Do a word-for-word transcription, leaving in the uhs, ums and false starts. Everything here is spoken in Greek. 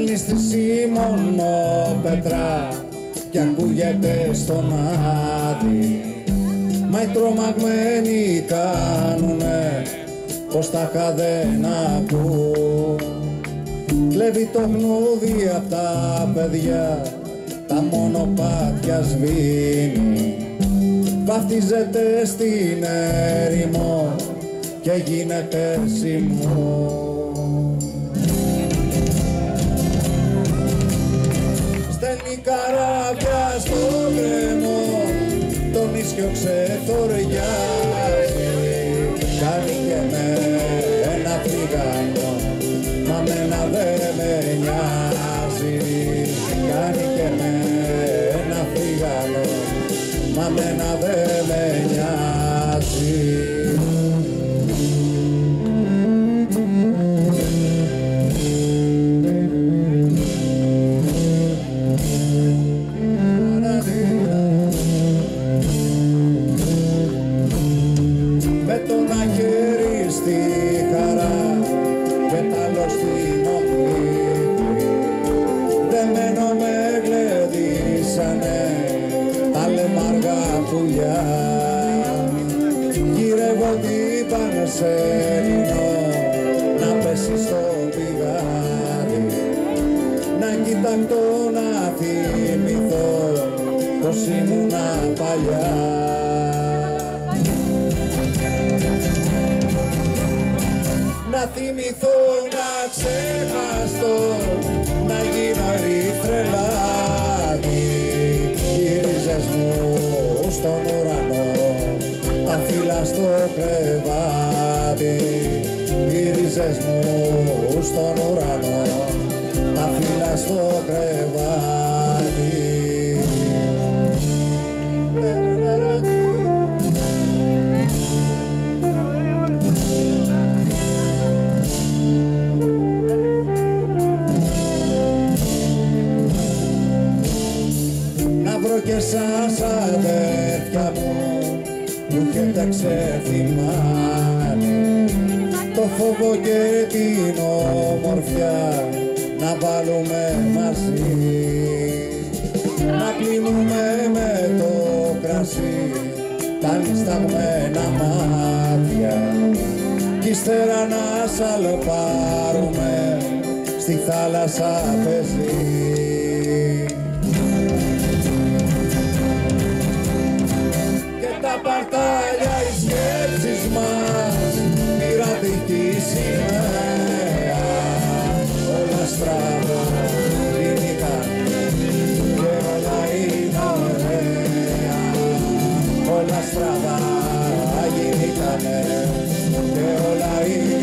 στέλνει στη Σίμωνο πετρά κι ακούγεται στον άδει. Μα οι τρομαγμένοι κάνουνε πως τα είχα δεν ακούν. Κλέβει το γνούδι απ' τα παιδιά, τα μονοπάτια σβήνει. Βαφτίζεται στην έρημο και γίνεται σημού. Στέλνει καράβια στο κρεμό, το νησιό ξεθοριάζει. Κάνει και με ένα φρυγανό, μα μένα δε με νοιάζει. Κάνει και με ένα φρυγανό, μα μένα δε με νοιάζει. Με το ένα χέρι στη χαρά και τ' άλλο στην ομπλή, δεμένο με γλεντήσανε τα λεμαργά πουλιά. Γυρεύω την Πανσέλινο να πέσει στο πηγάδι, να κοιτάξω να θυμηθώ πως ήμουνα παλιά. Να θυμηθώ, να ξεχαστώ, να γίνω ερυθρελάδι. Οι ρίζες μου στον ουρανό, τα φύλλα στο κρεβάτι. Οι ρίζες μου στον ουρανό, τα φύλλα στο κρεβάτι. Και σας αδέρφια μου που έχετε ξεθυμάνει το φόβο και την ομορφιά να βάλουμε μαζί, να κλείνουμε με το κρασί τα νησταγμένα μάτια κι ύστερα να σαλπάρουμε στη θάλασσα πεζή. Τα παρτάλια οι σκέψεις μας, πειρατική σημαία, όλα στραβά γίνηκαν και όλα είναι ωραία. Όλα στραβά γίνηκαν και όλα είναι